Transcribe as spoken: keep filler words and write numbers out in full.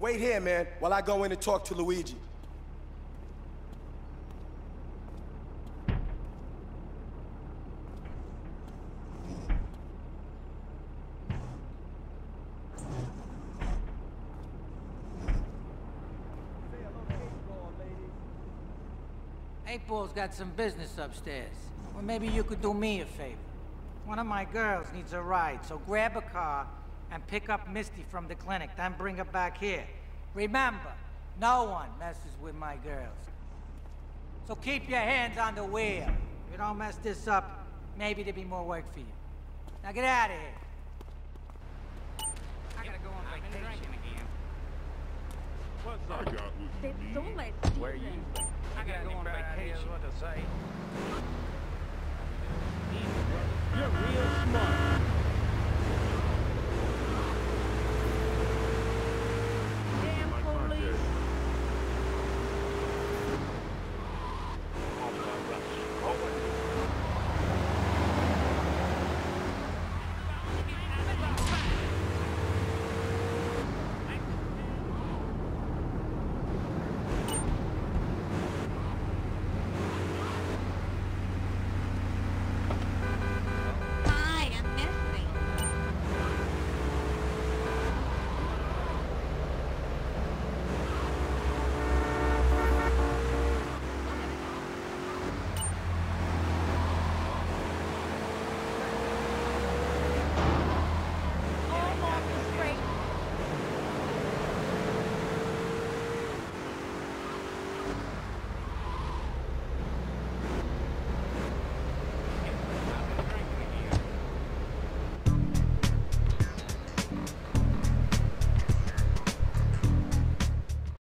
Wait here, man, while I go in and talk to Luigi. Eight Ball's got some business upstairs. Well, maybe you could do me a favor. One of my girls needs a ride, so grab a car and pick up Misty from the clinic, then bring her back here. Remember, no one messes with my girls. So keep your hands on the wheel. If you don't mess this up, maybe there'll be more work for you. Now get out of here. I gotta go on vacation again. What's up? I got what you need. Don't let Where you? I gotta go on vacation. What to say?